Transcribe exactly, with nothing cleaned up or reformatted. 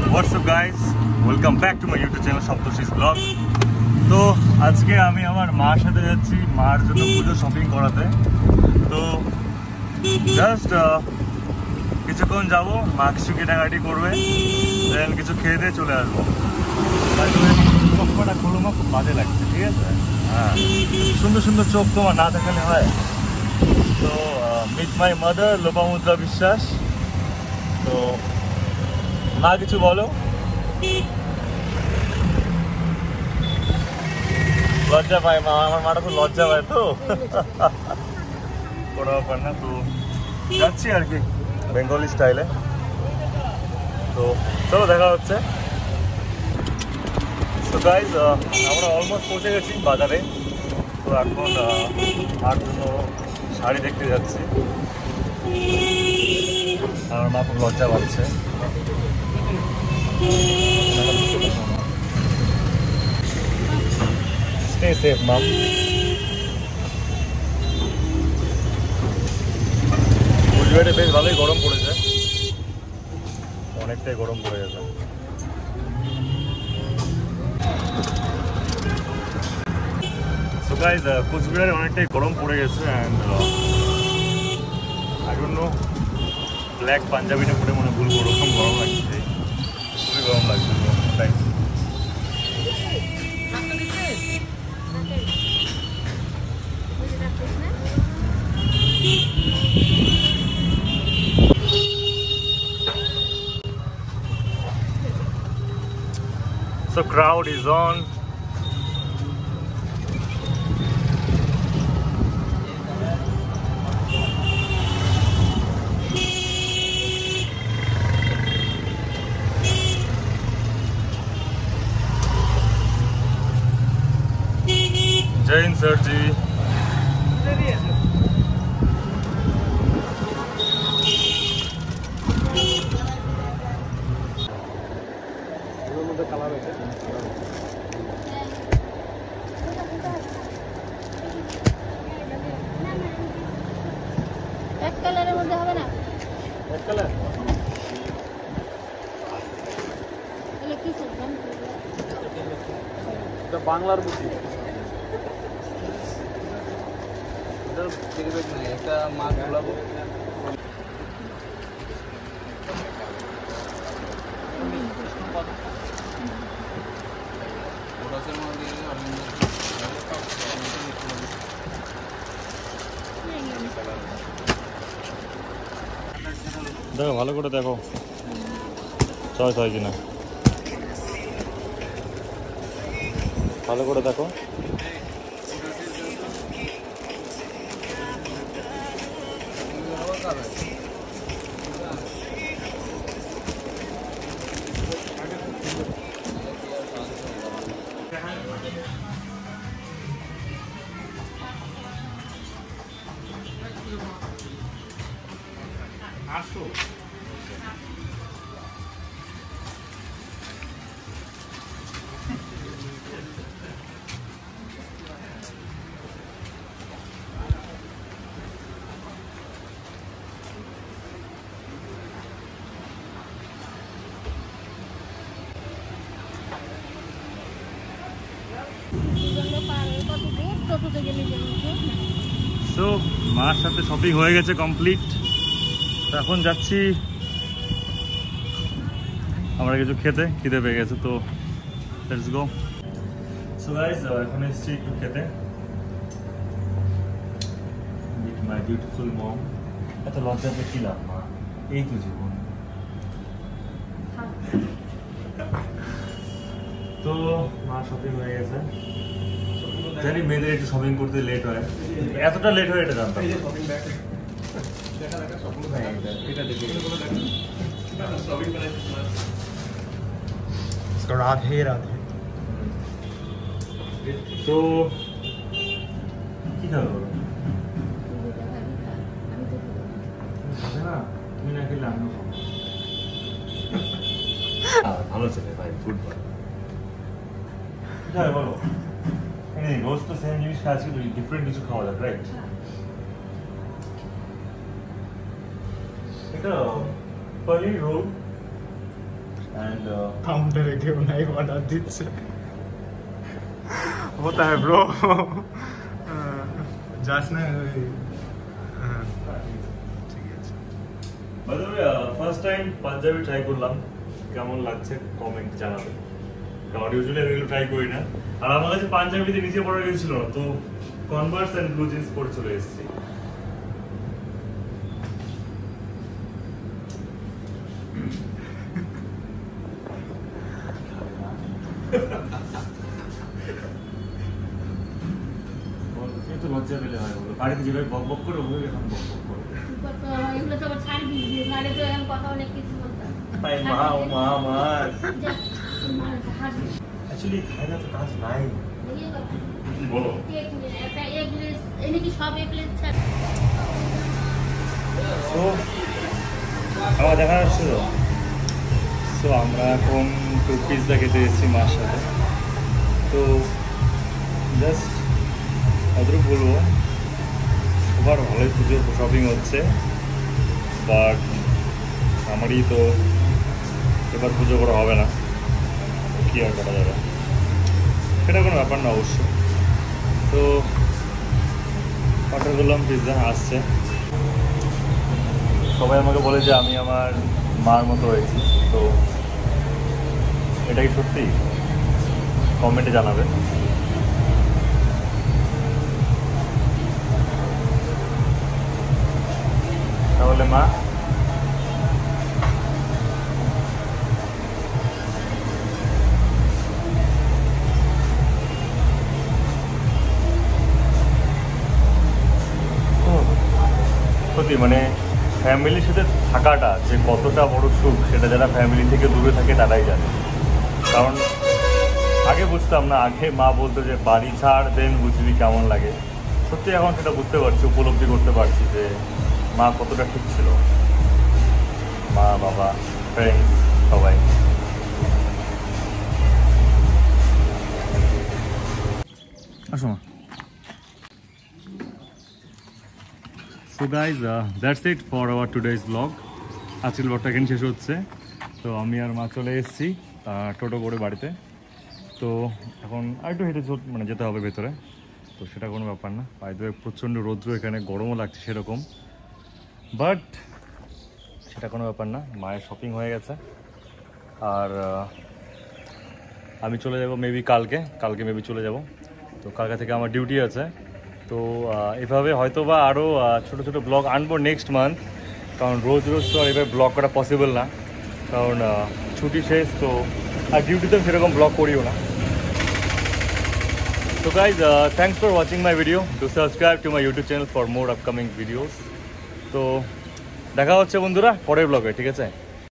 What's up guys? Welcome back to my YouTube channel Saptoshi's Vlog. তো আজকে আমি আমার মার সাথে যাচ্ছি মার জন্য পুজো শপিং করাতে। তো জাস্ট কিছুক্ষণ যাবো, মা কিছু কেনাকাটি করবে, দেন কিছু খেয়ে দিয়ে চলে আসবো। চোখটা খুলো মা, খুব বাজে লাগছে, ঠিক আছে? হ্যাঁ, সুন্দর সুন্দর চোখ তোমার না দেখালে হয়। তো মিট মাই মাদার লোপামুদ্রা বিশ্বাস। তো মা কিছু বলো। লজ্জা পায় মা, আমার মাটা খুব লজ্জা পায়, তো কোনো ব্যাপার না। তো যাচ্ছি আর কি বেঙ্গলি স্টাইলে। তো চলো দেখা হচ্ছে। তো গাইজ আমরা অলমোস্ট পৌঁছে গেছি বাজারে। তো এখন আর জন্য শাড়ি দেখতে যাচ্ছি। আমার মা খুব লজ্জা পাচ্ছে। Stay safe, mom. কুচবিহারে বেশ ভালোই গরম পড়েছে, অনেকটাই গরম পড়ে গেছে। So guys, কুচবিহারে অনেকটাই গরম পড়ে গেছে and I don't know, black পাঞ্জাবিটা পরে মনে ভুল ওরকম গরম লাগছে, খুবই গরম লাগছে। তাই So crowd is on. Jain sir ji. এক কালারের মধ্যে হবে না? এক কালার তাহলে কি করবেন? এটা বাংলার বুঝি, এটা দেখবে না, একটা মাছ গুলাবো। দেখো ভালো করে দেখো চয়েস হয় কিনা, ভালো করে দেখো। আসো তো মার সাথে শপিং হয়ে গেছে কমপ্লিট। এখন যাচ্ছি আমরা কিছু খেতে, খিদে পেয়ে গেছে। তো লেটস গো। সো গাইস এখন এসেছি একটু খেতে উইথ মাই বিউটিফুল মম। এত লজ্জা পেয়ে কি লাভ মা, এই তো জীবন। তো মা শপিং হয়ে গেছে। জানি মেয়েদের একটু শপিং করতে লেট হয়, এতটা লেট হয় এটা জানতাম। রাধে রাধে। তো কি খাবে বলো? না তুমি না খেলে আমিও খাবো। ভালো ছেলে ভাই, গুড বয়। কি খাবে বলো? রোজ তো সেম জিনিস খাচ্ছি, তো ডিফারেন্ট কিছু খাওয়া যাক, রাইট? এটা পনির রোল एंड काउंटर के नहीं ऑर्डर দিচ্ছে होता है ब्रो যাস না ঠিক আছে by the way first time Punjabi try করলাম কেমন লাগছে কমেন্ট জানাবেন কারণ ইউজুয়ালি আমি এগুলো ট্রাই করি না আর আমার কাছে পাঞ্জাবিতে নিচে পড়ে গেছিল না তো কনভার্স এন্ড ব্লু জিন্স পরে চলে এসেছি তো লজ্জা পেলে হয় বলো বাড়িতে যেভাবে বক বক করে ওভাবে এখন বক বক করে এগুলো তো আবার ছাড় দিয়ে নালে তো এরকম কথা অনেক কিছু বলতাম তাই মা ও মা মা হাসি অ্যাকচুয়ালি খাইনা তো কাজ নাই বলো এক মিনিট একটা এক গ্লাস এনে কি সব এক গ্লাস ছাড় তো আবার দেখা যাচ্ছে তো সো আমরা এখন একটু পিৎজা খেতে এসেছি মার সাথে তো জাস্ট অতটুকু বলবো সবার ভালোই পুজোর শপিং হচ্ছে বাট আমারই তো এবার পুজো করা হবে না কী আর করা যাবে সেটা কোনো ব্যাপার না অবশ্য তো অর্ডার করলাম পিৎজা আসছে সবাই আমাকে বলে যে আমি আমার মার মতো হয়েছি তো এটা কি সত্যি কমেন্টে জানাবে তাহলে মা সত্যি মানে ফ্যামিলির সাথে থাকাটা যে কতটা বড় সুখ সেটা যারা ফ্যামিলি থেকে দূরে থাকে তারাই জানে কারণ আগে বুঝতাম না আগে মা বলতো যে বাড়ি ছাড় দেন বুঝবি কেমন লাগে সত্যি এখন সেটা বুঝতে পারছি উপলব্ধি করতে পারছি যে মা কতটা ঠিক ছিল মা বাবা ফ্রেন্ড সবাই আসো মা so guys that's it for our today's blog আজকের ব্লগটা এখানে শেষ হচ্ছে তো আমি আর মা চলে এসেছি টোটো করে বাড়িতে তো এখন আর একটু হেঁটে মানে যেতে হবে ভেতরে তো সেটা কোনো ব্যাপার না বাইরে প্রচণ্ড রৌদ্র এখানে গরমও লাগছে সেরকম বাট সেটা কোনো ব্যাপার না মায়ের শপিং হয়ে গেছে আর আমি চলে যাব মেবি কালকে কালকে মেবি চলে যাব তো কালকে থেকে আমার ডিউটি আছে তো এভাবে হয়তো বা আরও ছোটো ছোটো ব্লগ আনবো নেক্সট মান্থ কারণ রোজ রোজ তো আর এভাবে ব্লগ করা পসিবল না কারণ ছুটি শেষ তো আর ডিউটিতেও সেরকম ব্লগ করিও না So guys, uh, thanks for watching my video. Do subscribe to my YouTube channel for more upcoming videos. তো দেখা হচ্ছে বন্ধুরা পরের ব্লগে ঠিক আছে